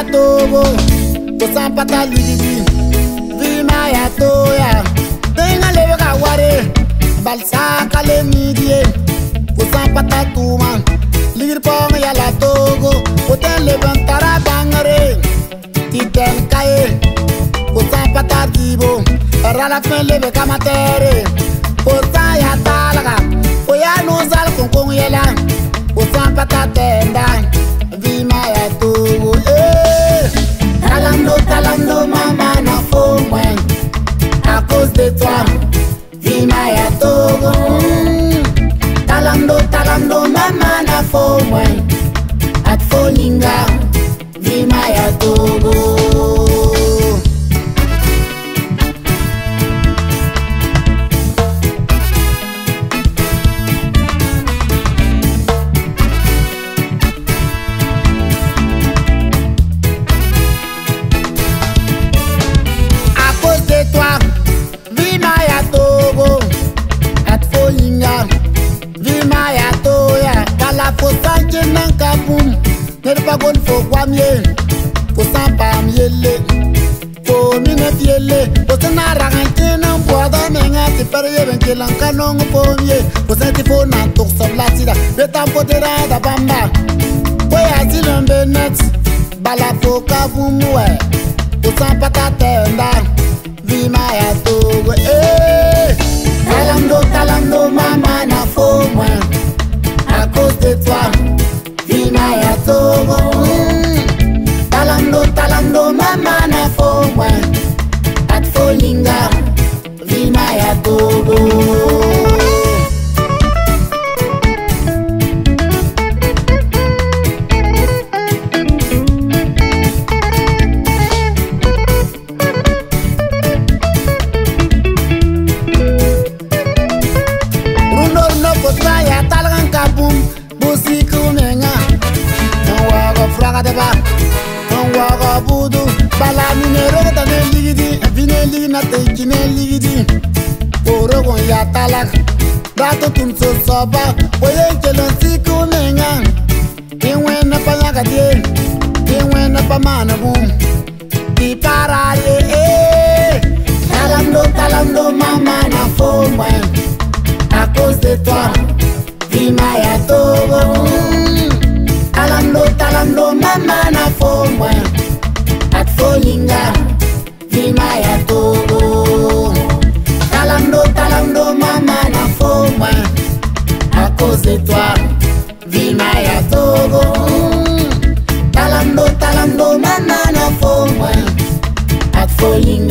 ya togo, posan pata ligi, vima ya toya. Tenga leve kaware, balsa kale midie, posan pata tuma, ligi pong ya la togo, poten levantara bangare, titen kaye, posan pata dibo, rala fen leve kamatere, posan ya talaga, oya no sal kong yela, posan pata tenda. Vima ya togo, talando mama na faux moi. À cause de toi, Vima ya togo. Talando mama na faux moi. At folinga, Vima ya togo. Nerpa gon fo kwamye, fo sampa miele, fo mine fiele, fo sena rangante na mboada menga ti pere benke lanka nongo fo mie, fo senti fo na tok sablatida, beta potera da bamba, boya zilombe net, bala fo kavumwe, fo sampa tatenda, Vima ya togo, talando mama na fo moi, à cause de toi. Vima ya togo, talando mama na faux moi, at folinga, Vima ya togo. Rundor no posta ya talgan kabum, busiku menga. Fraga de ba, on waga budu, bala minero da ne ligidi, vine ligi na te kine ligidi. Orogon ya talak, dato tum so soba, oye kelon siku menga. Inwe na pa yaga die, inwe na pa mana boom. Di parare, talando mama na faux moi. À cause de toi, Vima ya togo. Talando mama na faux moi, at folinga, Vima ya togo. Talando mama na faux moi, à cause de toi, Vima ya togo. Talando mama na faux moi, at folinga.